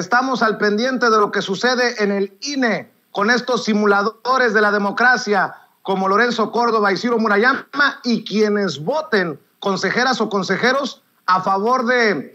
estamos al pendiente de lo que sucede en el INE con estos simuladores de la democracia como Lorenzo Córdoba y Ciro Murayama, y quienes voten, consejeras o consejeros, a favor de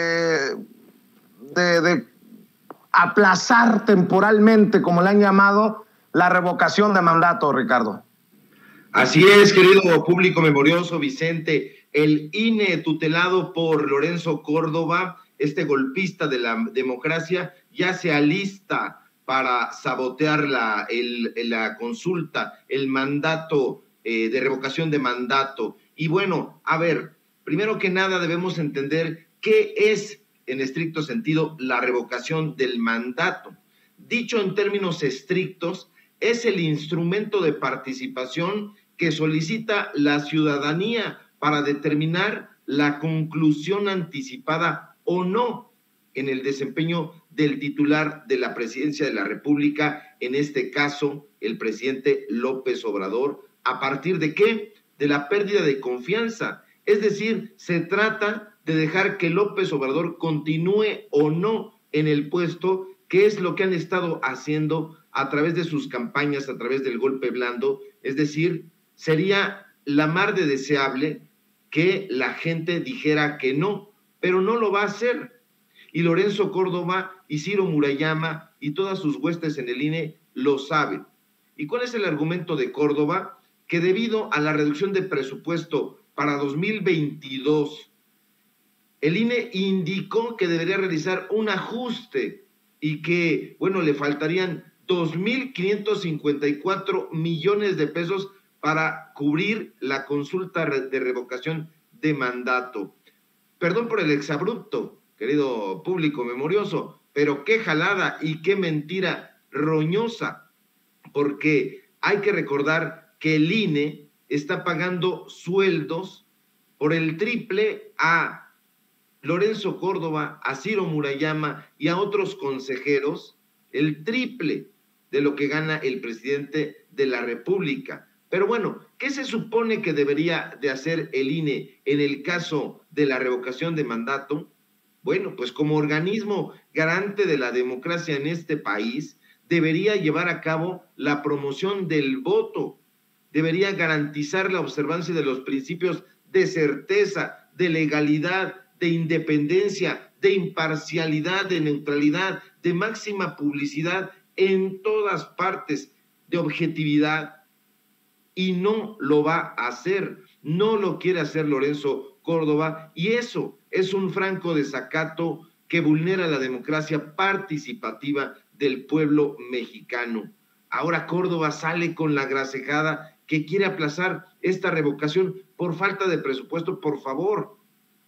aplazar temporalmente, como le han llamado, la revocación de mandato, Ricardo. Así es, querido público memorioso, Vicente. El INE, tutelado por Lorenzo Córdoba, este golpista de la democracia, ya se alista para sabotear la consulta, el mandato de revocación de mandato. Y bueno, a ver, primero que nada debemos entender qué es, en estricto sentido, la revocación del mandato. Dicho en términos estrictos, es el instrumento de participación que solicita la ciudadanía para determinar la conclusión anticipada o no en el desempeño del titular de la presidencia de la República, en este caso, el presidente López Obrador. ¿A partir de qué? De la pérdida de confianza. Es decir, se trata de dejar que López Obrador continúe o no en el puesto, que es lo que han estado haciendo a través de sus campañas, a través del golpe blando. Es decir, sería la mar de deseable que la gente dijera que no, pero no lo va a hacer. Y Lorenzo Córdoba y Ciro Murayama y todas sus huestes en el INE lo saben. ¿Y cuál es el argumento de Córdoba? Que debido a la reducción de presupuesto para 2022, el INE indicó que debería realizar un ajuste y que, bueno, le faltarían 2,554 millones de pesos para cubrir la consulta de revocación de mandato. Perdón por el exabrupto, querido público memorioso, pero qué jalada y qué mentira roñosa, porque hay que recordar que el INE está pagando sueldos por el triple a Lorenzo Córdoba, a Ciro Murayama y a otros consejeros, el triple de lo que gana el presidente de la República. Pero bueno, ¿qué se supone que debería de hacer el INE en el caso de la revocación de mandato? Bueno, pues como organismo garante de la democracia en este país, debería llevar a cabo la promoción del voto, debería garantizar la observancia de los principios de certeza, de legalidad, de independencia, de imparcialidad, de neutralidad, de máxima publicidad en todas partes, de objetividad. Y no lo va a hacer, no lo quiere hacer Lorenzo Córdoba, y eso es un franco desacato que vulnera la democracia participativa del pueblo mexicano. Ahora Córdoba sale con la grasejada que quiere aplazar esta revocación por falta de presupuesto. Por favor,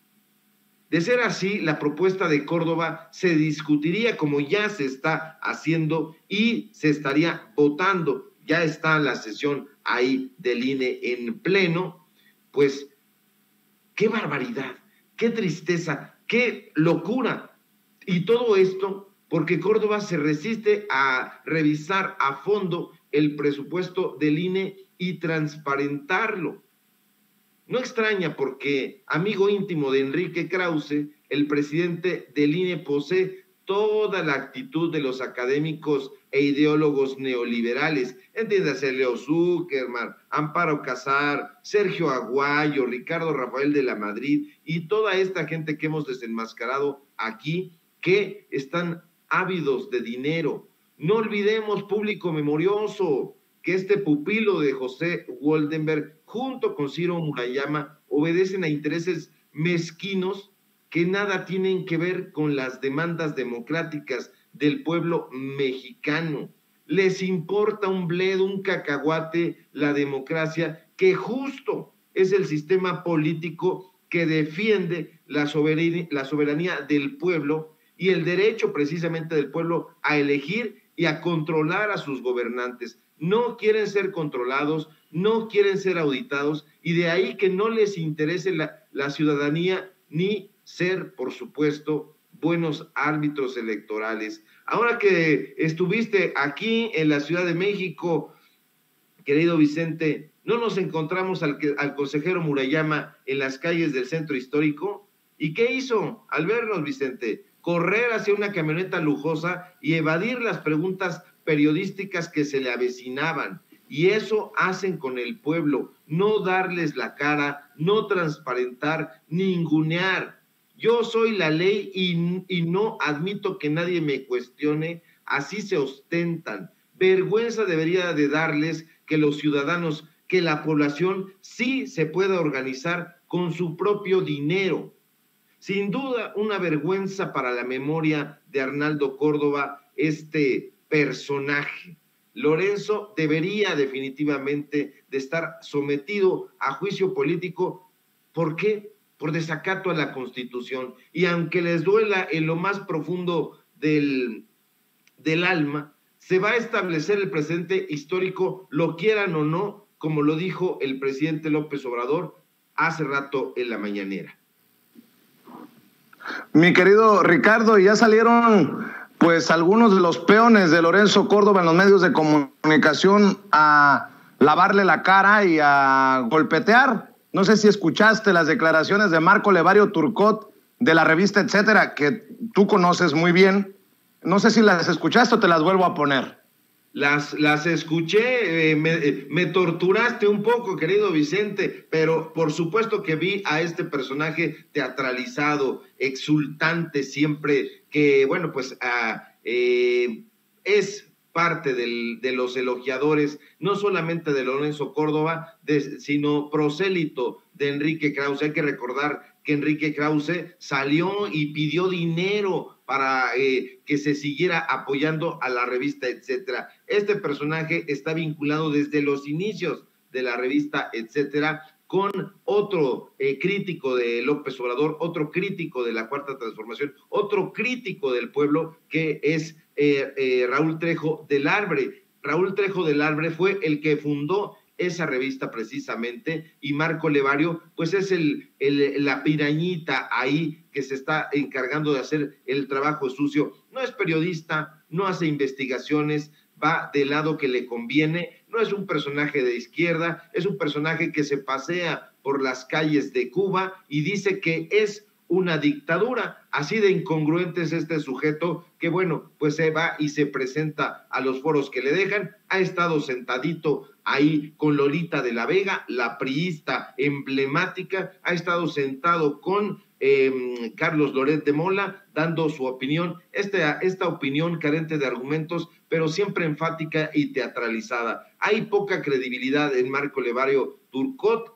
de ser así, la propuesta de Córdoba se discutiría como ya se está haciendo y se estaría votando. Ya está la sesión ahí del INE en pleno. Pues qué barbaridad, qué tristeza, qué locura. Y todo esto porque Córdoba se resiste a revisar a fondo el presupuesto del INE y transparentarlo. No extraña porque, amigo íntimo de Enrique Krause, el presidente del INE posee toda la actitud de los académicos e ideólogos neoliberales. Entiéndase, Leo Zuckerman, Amparo Casar, Sergio Aguayo, Ricardo Rafael de la Madrid y toda esta gente que hemos desenmascarado aquí, que están ávidos de dinero. No olvidemos, público memorioso, que este pupilo de José Woldenberg, junto con Ciro Murayama, obedecen a intereses mezquinos que nada tienen que ver con las demandas democráticas del pueblo mexicano. Les importa un bledo, un cacahuate, la democracia, que justo es el sistema político que defiende la soberanía del pueblo y el derecho precisamente del pueblo a elegir y a controlar a sus gobernantes. No quieren ser controlados, no quieren ser auditados, y de ahí que no les interese la ciudadanía ni ser, por supuesto, buenos árbitros electorales. Ahora que estuviste aquí en la Ciudad de México, querido Vicente, ¿no nos encontramos al consejero Murayama en las calles del centro histórico? ¿Y qué hizo al vernos, Vicente? correr hacia una camioneta lujosa y evadir las preguntas periodísticas que se le avecinaban. Y eso hacen con el pueblo, no darles la cara, no transparentar, ningunear. Yo soy la ley y no admito que nadie me cuestione, así se ostentan. Vergüenza debería de darles que los ciudadanos, que la población sí se pueda organizar con su propio dinero. Sin duda, una vergüenza para la memoria de Arnaldo Córdoba, este personaje. Lorenzo debería definitivamente de estar sometido a juicio político. ¿Por qué? Por desacato a la Constitución. Y aunque les duela en lo más profundo del alma, se va a establecer el precedente histórico, lo quieran o no, como lo dijo el presidente López Obrador hace rato en la mañanera. Mi querido Ricardo, ya salieron pues algunos de los peones de Lorenzo Córdoba en los medios de comunicación a lavarle la cara y a golpetear. No sé si escuchaste las declaraciones de Marco Levario Turcot de la revista Etcétera, que tú conoces muy bien. No sé si las escuchaste o te las vuelvo a poner. Las escuché, me torturaste un poco, querido Vicente, pero por supuesto que vi a este personaje teatralizado, exultante siempre, que bueno, pues es parte de los elogiadores, no solamente de Lorenzo Córdoba, sino prosélito de Enrique Krause. Hay que recordar que Enrique Krause salió y pidió dinero para que se siguiera apoyando a la revista Etcétera. Este personaje está vinculado desde los inicios de la revista Etcétera con otro crítico de López Obrador, otro crítico de la Cuarta Transformación, otro crítico del pueblo, que es Raúl Trejo del Arbre. Raúl Trejo del Arbre fue el que fundó esa revista precisamente, y Marco Levario pues es la pirañita ahí que se está encargando de hacer el trabajo sucio. No es periodista, no hace investigaciones, va del lado que le conviene, no es un personaje de izquierda, es un personaje que se pasea por las calles de Cuba y dice que es una dictadura. Así de incongruente es este sujeto que, bueno, pues se va y se presenta a los foros que le dejan. Ha estado sentadito ahí con Lolita de la Vega, la priista emblemática, ha estado sentado con Carlos Loret de Mola, dando su opinión, esta opinión carente de argumentos, pero siempre enfática y teatralizada. Hay poca credibilidad en Marco Levario Turcot,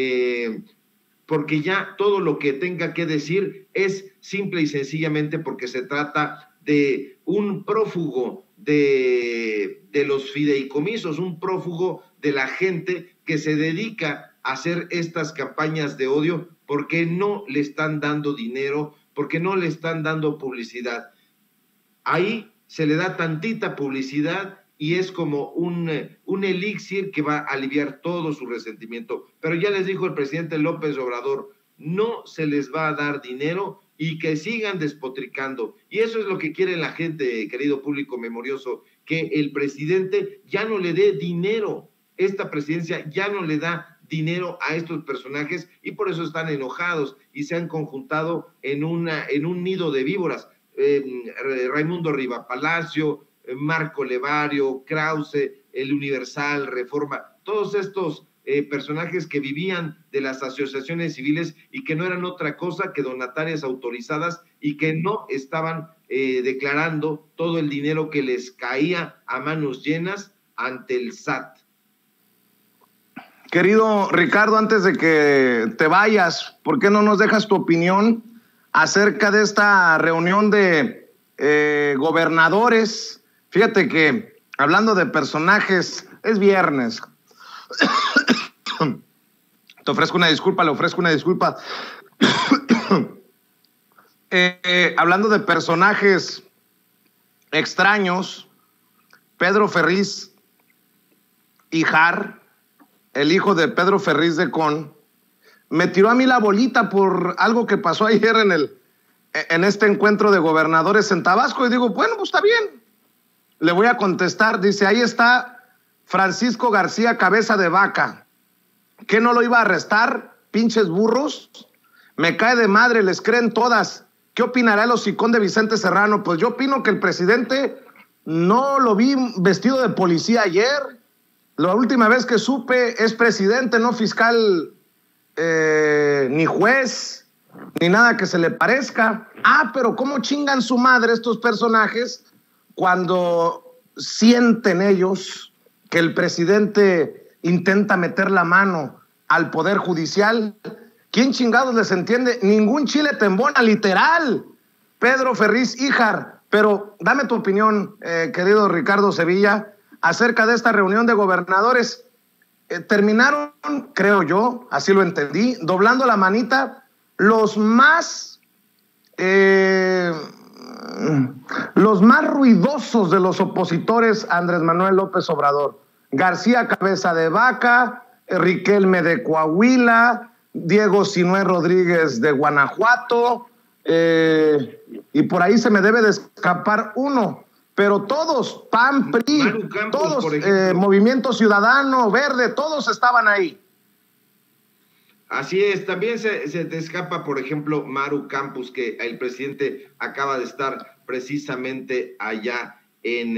porque ya todo lo que tenga que decir es simple y sencillamente porque se trata de un prófugo de los fideicomisos, un prófugo de la gente que se dedica a hacer estas campañas de odio porque no le están dando dinero, porque no le están dando publicidad. Ahí se le da tantita publicidad y es como un elixir que va a aliviar todo su resentimiento. Pero ya les dijo el presidente López Obrador, no se les va a dar dinero y que sigan despotricando. Y eso es lo que quiere la gente, querido público memorioso, que el presidente ya no le dé dinero. Esta presidencia ya no le da dinero a estos personajes y por eso están enojados y se han conjuntado en un nido de víboras. Raimundo Riva Palacio, Marco Levario, Krause, El Universal, Reforma, todos estos personajes que vivían de las asociaciones civiles y que no eran otra cosa que donatarias autorizadas y que no estaban declarando todo el dinero que les caía a manos llenas ante el SAT. Querido Ricardo, antes de que te vayas, ¿por qué no nos dejas tu opinión acerca de esta reunión de gobernadores? Fíjate que, hablando de personajes, es viernes. Te ofrezco una disculpa, le ofrezco una disculpa. Hablando de personajes extraños, Pedro Ferriz Híjar, el hijo de Pedro Ferriz de Con, me tiró a mí la bolita por algo que pasó ayer en este encuentro de gobernadores en Tabasco, y digo, bueno, pues está bien. Le voy a contestar, dice, ahí está Francisco García Cabeza de Vaca. ¿Qué no lo iba a arrestar? Pinches burros. Me cae de madre, les creen todas. ¿Qué opinará el hocicón de Vicente Serrano? Pues yo opino que el presidente no lo vi vestido de policía ayer. La última vez que supe es presidente, no fiscal, ni juez, ni nada que se le parezca. Pero cómo chingan su madre estos personajes cuando sienten ellos que el presidente intenta meter la mano al Poder Judicial. ¿Quién chingados les entiende? Ningún chile te embona, literal. Pedro Ferriz Híjar. Pero dame tu opinión, querido Ricardo Sevilla, acerca de esta reunión de gobernadores. Terminaron, creo yo, así lo entendí, doblando la manita los más ruidosos de los opositores a Andrés Manuel López Obrador. García Cabeza de Vaca, Riquelme de Coahuila, Diego Sinué Rodríguez de Guanajuato, y por ahí se me debe de escapar uno, pero todos, PAN, PRI, Campos, todos, Movimiento Ciudadano, Verde, todos estaban ahí. Así es, también se te escapa, por ejemplo, Maru Campos, que el presidente acaba de estar precisamente allá en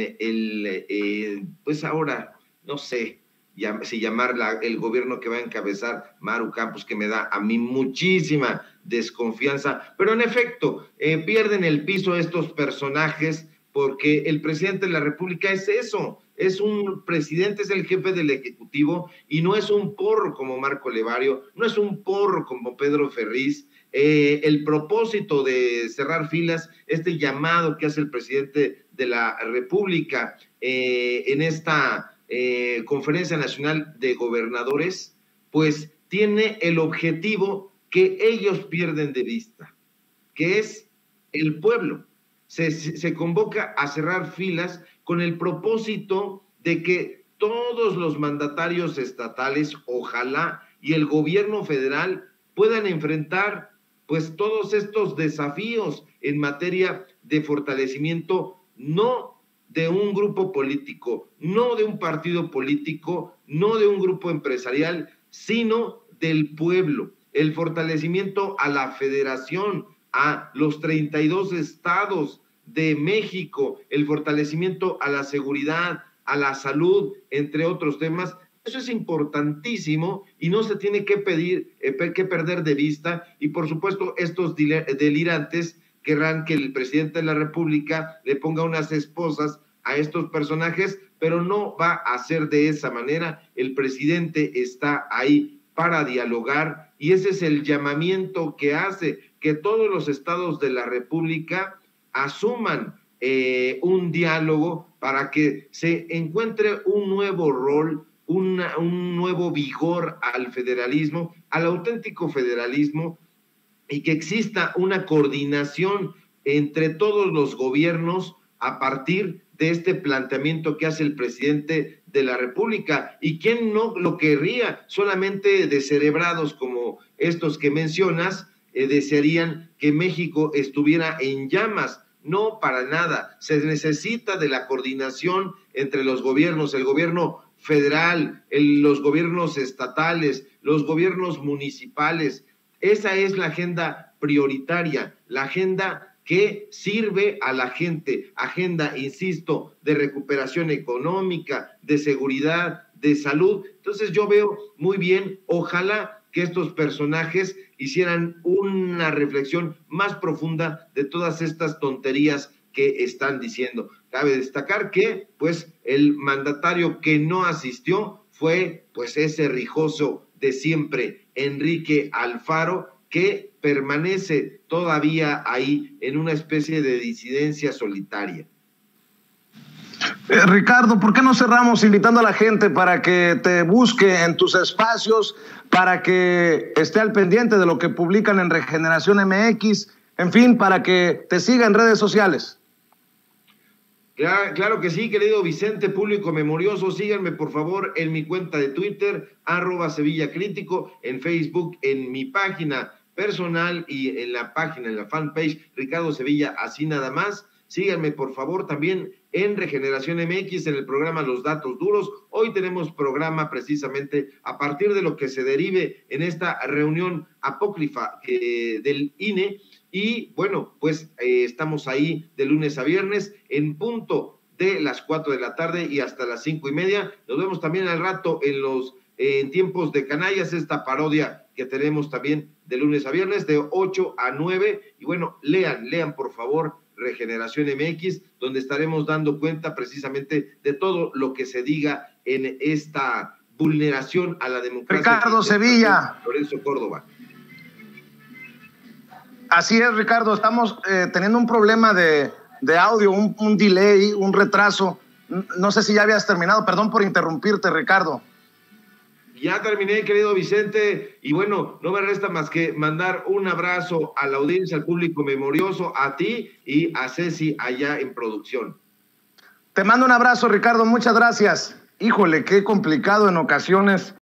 el, pues ahora, no sé si llamarla el gobierno que va a encabezar Maru Campos, que me da a mí muchísima desconfianza, pero en efecto, pierden el piso estos personajes, porque el presidente de la República es eso, es un presidente, es el jefe del Ejecutivo, y no es un porro como Marco Levario, no es un porro como Pedro Ferriz. El propósito de cerrar filas, este llamado que hace el presidente de la República en esta Conferencia Nacional de Gobernadores, pues tiene el objetivo que ellos pierden de vista, que es el pueblo. Se convoca a cerrar filas con el propósito de que todos los mandatarios estatales, ojalá, y el gobierno federal puedan enfrentar pues todos estos desafíos en materia de fortalecimiento, no de un grupo político, no de un partido político, no de un grupo empresarial, sino del pueblo, el fortalecimiento a la federación, a los 32 estados de México, el fortalecimiento a la seguridad, a la salud, entre otros temas. Eso es importantísimo y no se tiene que perder de vista, y por supuesto estos delirantes querrán que el presidente de la República le ponga unas esposas a estos personajes, pero no va a ser de esa manera. El presidente está ahí para dialogar, y ese es el llamamiento que hace, que todos los estados de la República asuman un diálogo para que se encuentre un nuevo rol, un nuevo vigor al federalismo, al auténtico federalismo, y que exista una coordinación entre todos los gobiernos a partir de este planteamiento que hace el presidente de la República. ¿Y quién no lo querría? Solamente descerebrados como estos que mencionas desearían que México estuviera en llamas. No, para nada. Se necesita de la coordinación entre los gobiernos, el gobierno federal, los gobiernos estatales, los gobiernos municipales. Esa es la agenda prioritaria, la agenda que sirve a la gente, agenda, insisto, de recuperación económica, de seguridad, de salud. Entonces yo veo muy bien, ojalá que estos personajes hicieran una reflexión más profunda de todas estas tonterías que están diciendo. Cabe destacar que, pues, el mandatario que no asistió fue, pues, ese rijoso de siempre, Enrique Alfaro, que permanece todavía ahí en una especie de disidencia solitaria. Ricardo, ¿por qué no cerramos invitando a la gente para que te busque en tus espacios, para que esté al pendiente de lo que publican en Regeneración MX, en fin, para que te siga en redes sociales? Claro que sí, querido Vicente, público memorioso. Síganme por favor en mi cuenta de Twitter, @SevillaCrítico, en Facebook, en mi página personal y en la página, en la fanpage Ricardo Sevilla, así nada más. Síganme por favor también en Regeneración MX, en el programa Los Datos Duros. Hoy tenemos programa precisamente a partir de lo que se derive en esta reunión apócrifa del INE, Y bueno, pues estamos ahí de lunes a viernes en punto de las 4 de la tarde y hasta las 5:30. Nos vemos también al rato en los tiempos de canallas, esta parodia que tenemos también de lunes a viernes de 8 a 9. Y bueno, lean por favor Regeneración MX, donde estaremos dando cuenta precisamente de todo lo que se diga en esta vulneración a la democracia. Ricardo Sevilla. Lorenzo Córdoba. Así es, Ricardo, estamos teniendo un problema de audio, un delay, un retraso. No sé si ya habías terminado, perdón por interrumpirte, Ricardo. Ya terminé, querido Vicente, y bueno, no me resta más que mandar un abrazo a la audiencia, al público memorioso, a ti y a Ceci allá en producción. Te mando un abrazo, Ricardo, muchas gracias. Híjole, qué complicado en ocasiones